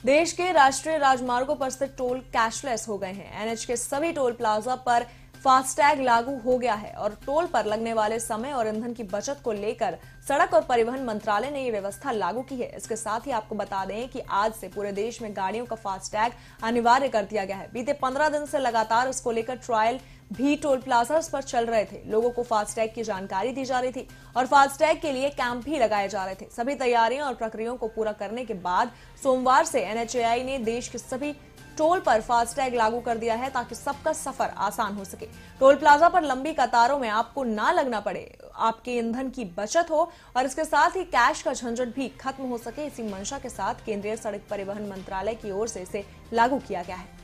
देश के राष्ट्रीय राजमार्गों पर स्थित टोल कैशलेस हो गए हैं। एनएच के सभी टोल प्लाजा पर फास्टैग लागू हो गया है और टोल पर लगने वाले समय और ईंधन की बचत को लेकर सड़क और परिवहन मंत्रालय ने ये व्यवस्था लागू की है। इसके साथ ही आपको बता दें कि आज से पूरे देश में गाड़ियों का फास्टैग अनिवार्य कर दिया गया है। बीते 15 दिन से लगातार इसको लेकर ट्रायल भी टोल प्लाजा पर चल रहे थे। लोगों को फास्टैग की जानकारी दी जा रही थी और फास्टैग के लिए कैंप भी लगाए जा रहे थे। सभी तैयारियां और प्रक्रियाओं को पूरा करने के बाद सोमवार से एनएचएआई ने देश के सभी टोल पर फास्टैग लागू कर दिया है ताकि सबका सफर आसान हो सके। टोल प्लाजा पर लंबी कतारों में आपको ना लगना पड़े, आपके ईंधन की बचत हो और इसके साथ ही कैश का झंझट भी खत्म हो सके। इसी मंशा के साथ केंद्रीय सड़क परिवहन मंत्रालय की ओर से इसे लागू किया गया है।